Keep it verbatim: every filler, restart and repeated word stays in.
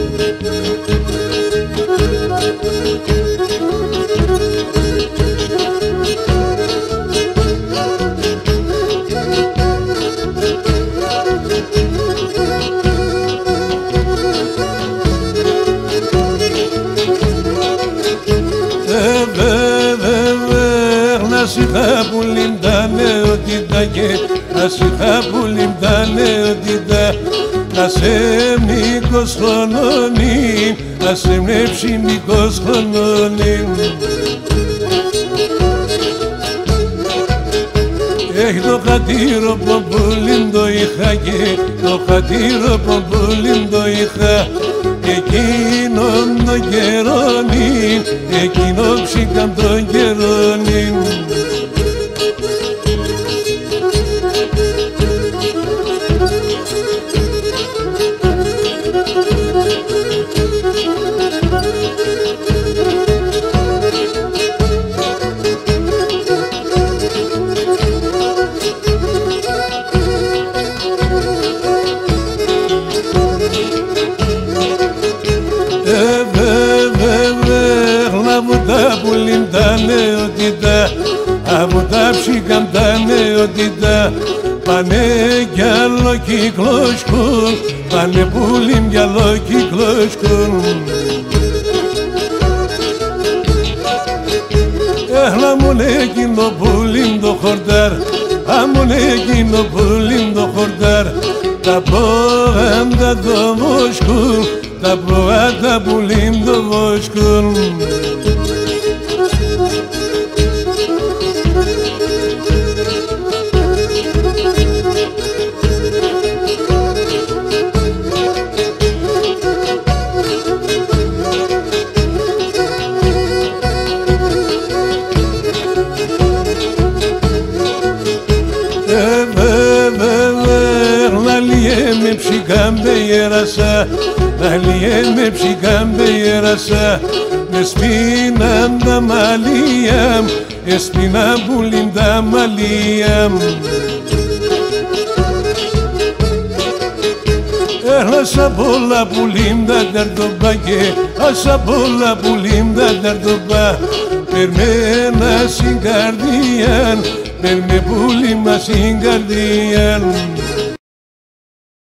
Ασυχά που λιμπτάνε ότι τα και ασυχά που λιμπτάνε ότι τα άσε μήκος χρονώνει, άσε μνέψει μήκος χρονώνει. Έχει το χατήρο πομπούλιν το είχα και το χατήρο πομπούλιν το είχα εκείνον τον καιρόνι, εκείνο ψήκαν τον καιρόνι. Από τα λιμπτάνε ότι τα, από τα ψυχαντάνε ότι τα πάνε κι άλλο κυκλοσκούν, πάνε πουλιν κι άλλο κυκλοσκούν. Έλα μου εκείνο πουλιν το χορτάρ, άμουν εκείνο πουλιν το χορτάρ, τα πόγαντα το βοσκούν, τα πόγαντα πουλιν το βοσκούν. Με ψυχάμπε γέρασα, να με ψυχάμπε γέρασα, με σπίναν τα μαλλία, εσπίνα πουλίν τα μαλλία. Έλα σαν πολλά πουλίν τα τερτοπά και σαν πολλά πουλίν τα τερτοπά, περμένα στην καρδία, περμε πουλί μας στην καρδία.